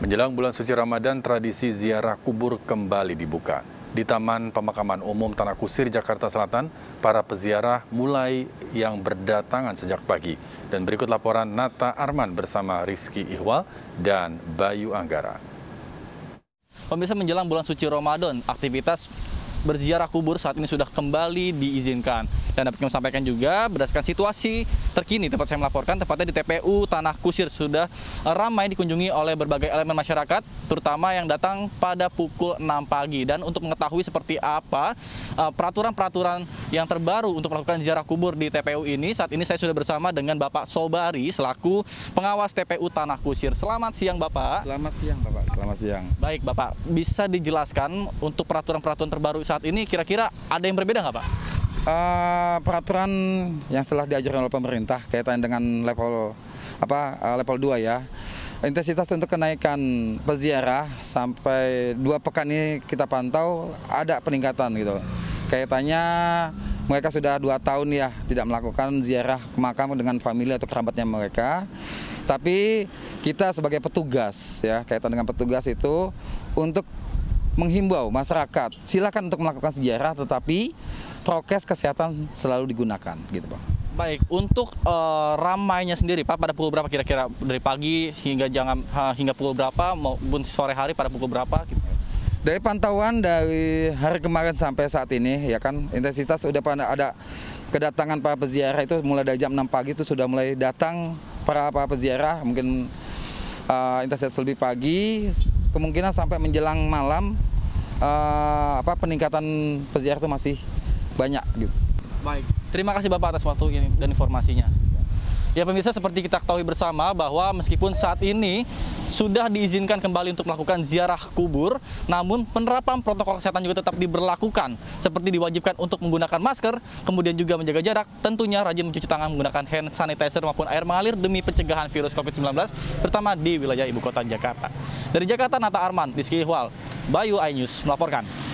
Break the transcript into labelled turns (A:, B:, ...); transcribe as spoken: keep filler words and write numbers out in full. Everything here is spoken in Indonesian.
A: Menjelang bulan suci Ramadan, tradisi ziarah kubur kembali dibuka. Di Taman Pemakaman Umum Tanah Kusir, Jakarta Selatan, para peziarah mulai yang berdatangan sejak pagi. Dan berikut laporan Nata Arman bersama Rizky Ihwal dan Bayu Anggara.
B: Pemirsa, menjelang bulan suci Ramadan, aktivitas berziarah kubur saat ini sudah kembali diizinkan. Dan dapat kami sampaikan juga berdasarkan situasi terkini tempat saya melaporkan, tepatnya di T P U Tanah Kusir sudah ramai dikunjungi oleh berbagai elemen masyarakat, terutama yang datang pada pukul enam pagi. Dan untuk mengetahui seperti apa peraturan-peraturan yang terbaru untuk melakukan ziarah kubur di T P U ini, saat ini saya sudah bersama dengan Bapak Sobari selaku pengawas T P U Tanah Kusir. Selamat siang, Bapak.
C: Selamat siang, Bapak. Selamat siang.
B: Baik, Bapak, bisa dijelaskan untuk peraturan-peraturan terbaru saat ini kira-kira ada yang berbeda nggak, Pak?
C: Uh, peraturan yang setelah diajarkan oleh pemerintah kaitan dengan level apa uh, level dua ya. Intensitas untuk kenaikan peziarah sampai dua pekan ini kita pantau ada peningkatan gitu. Kaitannya mereka sudah dua tahun ya tidak melakukan ziarah ke makam dengan famili atau kerabatnya mereka. Tapi kita sebagai petugas ya, kaitan dengan petugas itu untuk menghimbau masyarakat silakan untuk melakukan ziarah, tetapi prokes kesehatan selalu digunakan gitu, Pak.
B: Baik, untuk uh, ramainya sendiri, Pak, pada pukul berapa kira-kira, dari pagi hingga jangan uh, hingga pukul berapa maupun sore hari pada pukul berapa gitu?
C: Dari pantauan dari hari kemarin sampai saat ini ya kan, intensitas sudah ada kedatangan para peziarah itu mulai dari jam enam pagi itu sudah mulai datang para para peziarah, mungkin uh, intensitas lebih pagi, kemungkinan sampai menjelang malam uh, apa peningkatan peziarah itu masih banyak gitu.
B: Baik, terima kasih Bapak atas waktu ini dan informasinya. Ya pemirsa, seperti kita ketahui bersama bahwa meskipun saat ini sudah diizinkan kembali untuk melakukan ziarah kubur, namun penerapan protokol kesehatan juga tetap diberlakukan, seperti diwajibkan untuk menggunakan masker, kemudian juga menjaga jarak, tentunya rajin mencuci tangan menggunakan hand sanitizer maupun air mengalir demi pencegahan virus covid sembilan belas, terutama di wilayah ibu kota Jakarta. Dari Jakarta, Nata Arman, Rizky Ihwal, Bayu iNews melaporkan.